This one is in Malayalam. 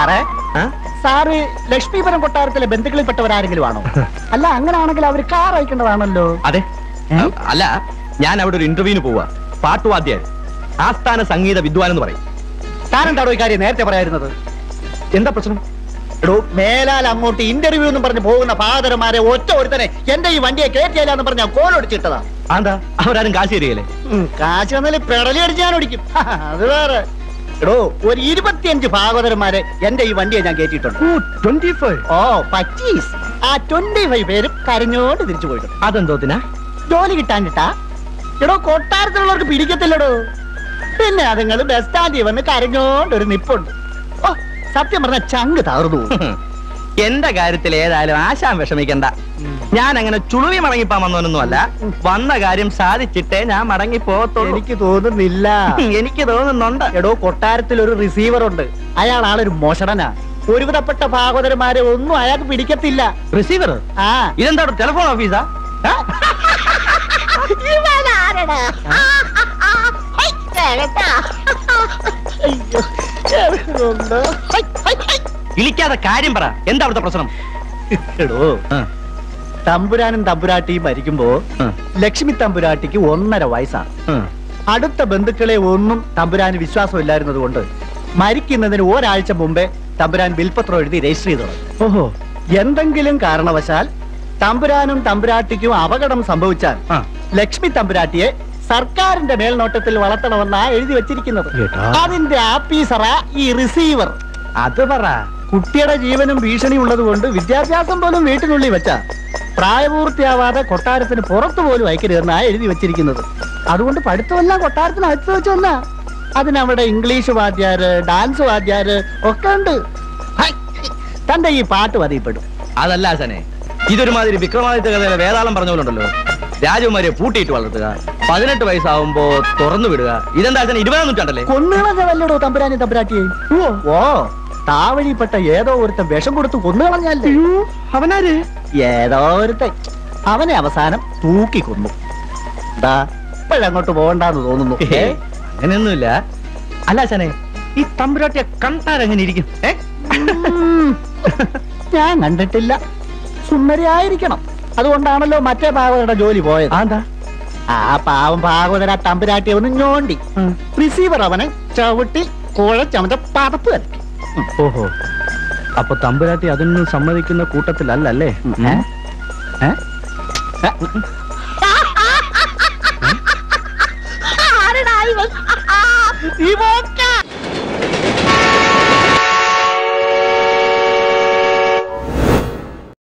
സാറേ, സാറ് ലക്ഷ്മീപുരം കൊട്ടാരത്തിലെ ബന്ധുക്കളിൽപ്പെട്ടവരാരെങ്കിലും ആണോ? അല്ല, അങ്ങനെയാണെങ്കിൽ അവർ കാർ അയക്കേണ്ടതാണല്ലോ. അതെ, അല്ല, ഞാൻ അവിടെ ഒരു ഇന്റർവ്യൂവിന് പോവാ. പാട്ടുവാദ്യാൻ, ആസ്ഥാന സംഗീത വിദ്വാൻ എന്ന് പറയും. താനെന്താണോ ഈ കാര്യം നേരത്തെ പറയായിരുന്നത്? എന്താ പ്രശ്നം? എടോ, മേലാൽ അങ്ങോട്ട് ഇന്റർവ്യൂ എന്ന് പറഞ്ഞ് പോകുന്ന ഫാദർമാരെ ഒറ്റ ഒരുത്തനെ എന്റെ ഈ വണ്ടിയെ കയറ്റിയാല എന്ന് പറഞ്ഞ കോലൊടിച്ചിട്ടതാ. എന്താ അവരാരും കാശ് തരികയല്ലേ? കാശ് തന്നാല് പെടലി അടിച്ച് ഞാൻ ഓടിക്കും. അത് വേറെ. എടോ, ഒരു 25 ഭാഗവതന്മാരെ എന്റെ ഈ വണ്ടിയെ ഞാൻ കയറ്റിയിട്ടുണ്ട്. 25? ഓ, 25. ആ 25 പേരും കരഞ്ഞോണ്ട് തിരിച്ചു പോയിട്ടുണ്ട്. അതെന്തോത്തിനാ? ജോലി കിട്ടാനിട്ടാ. എടോ, കൊട്ടാരത്തിലുള്ളവർക്ക് പിടിക്കത്തില്ലടോ. പിന്നെ അതുങ്ങൾ ബസ് സ്റ്റാൻഡിൽ വന്ന് കരഞ്ഞോണ്ട് ഒരു നിപ്പുണ്ട്. ഓ, സത്യം പറഞ്ഞ ചങ്ക് തകർന്നു. എന്റെ കാര്യത്തിൽ ഏതായാലും ആശാൻ വിഷമിക്കണ്ട. ഞാൻ അങ്ങനെ ചുളുവി മടങ്ങിപ്പാൻ വന്നവനൊന്നുമല്ല. വന്ന കാര്യം സാധിച്ചിട്ടേ ഞാൻ മടങ്ങി പോകത്തുള്ളൂ. എനിക്ക് തോന്നുന്നില്ല. എനിക്ക് തോന്നുന്നുണ്ട്. എടോ, കൊട്ടാരത്തിൽ ഒരു റിസീവർ ഉണ്ട്. അയാൾ ആളൊരു മോഷണനാ. ഒരുവിധപ്പെട്ട ഭാഗവതന്മാരെ ഒന്നും അയാൾക്ക് പിടിക്കത്തില്ല. റിസീവർ? ആ, ഇതെന്താ ടെലിഫോൺ ഓഫീസാ? ഇളിക്കാതെ കാര്യം പറ. എന്താ അവിടുത്തെ പ്രശ്നം? എടോ, തമ്പുരാനും തമ്പുരാട്ടിയും മരിക്കുമ്പോ ലക്ഷ്മി തമ്പുരാട്ടിക്ക് 1.5 വയസ്സാണ്. അടുത്ത ബന്ധുക്കളെ ഒന്നും തമ്പുരാന് വിശ്വാസമില്ലായിരുന്നത് കൊണ്ട് മരിക്കുന്നതിന് ഒരാഴ്ച മുമ്പേ തമ്പുരാൻ ബിൽപത്രം എഴുതി രജിസ്റ്റർ ചെയ്തു. ഓഹോ. എന്തെങ്കിലും കാരണവശാൽ തമ്പുരാനും തമ്പുരാട്ടിക്കും അപകടം സംഭവിച്ചാൽ ലക്ഷ്മി തമ്പുരാട്ടിയെ സർക്കാരിന്റെ മേൽനോട്ടത്തിൽ വളർത്തണമെന്നാ എഴുതി വെച്ചിരിക്കുന്നത്. അതിന്റെ ആഫീസറാ ഈ റിസീവർ. അത് പറ. കുട്ടിയുടെ ജീവനും ഭീഷണി ഉള്ളത് കൊണ്ട് വിദ്യാഭ്യാസം പോലും വീട്ടിനുള്ളിൽ വെച്ച പ്രായപൂർത്തിയാവാതെ കൊട്ടാരത്തിന് പുറത്തു പോലും അയക്കരുതെന്നാ എഴുതി വെച്ചിരിക്കുന്നത്. അതുകൊണ്ട് പഠിത്തമെല്ലാം കൊട്ടാരത്തിന് അയച്ചു വെച്ചു വന്നാ. അതിനവിടെ ഇംഗ്ലീഷ് വാദ്യാര്, ഡാൻസ് വാദ്യാര് ഒക്കെ ഉണ്ട്. തന്റെ ഈ പാട്ട് മതിപ്പെടും. അതല്ല ആശാനെ, ഇതൊരുമാതിരി വിക്രമാദിത്യ കഥയിലെ വേതാളം പറഞ്ഞ പോലുണ്ടല്ലോ. രാജകുമാരിയെ പൂട്ടിയിട്ട് വളർത്തുക, 18 വയസ്സാവുമ്പോ തുറന്നു വിടുക. ഇതെന്താ ആശാനെ, 20-ആം നൂറ്റാണ്ടല്ലേ? കൊന്നുകളഞ്ഞതല്ലടോ തമ്പുരാനും തമ്പുരാട്ടിയെയും. ഓ, താവഴിപ്പെട്ട ഏതോ ഒരുത്തൻ വിഷം കൊടുത്ത് കൊന്നുകളഞ്ഞല്ലേ. അവനാര്? ഏതോ ഒരുത്തൻ. അവനെ അവസാനം തൂക്കി കൊന്നു. എന്താ ഇപ്പോഴങ്ങോട്ട് പോകണ്ടെന്ന് തോന്നുന്നു. അങ്ങനെയൊന്നുമില്ല. അല്ല ആശാനെ, ഈ തമ്പുരാട്ടിയെ കണ്ടാൽ എങ്ങനെ ഇരിക്കും? ഞാൻ കണ്ടിട്ടില്ല. സുന്ദരിയായിരിക്കണം. അതുകൊണ്ടാണല്ലോ മറ്റേ ഭാഗവതരുടെ ജോലി പോയത്. എന്താ? ആ പാവം ഭാഗവതര തമ്പുരാട്ടിയെ ഒന്ന് ഞോണ്ടി റിസീവർ അവനെ ചവിട്ടി കുഴച്ചവന്റെ പതപ്പ് കലക്കി. ഓഹോ, അപ്പൊ തമ്പുരാട്ടി അതിനൊന്നും സമ്മതിക്കുന്ന കൂട്ടത്തിലല്ലേ? ഇവൊക്കെ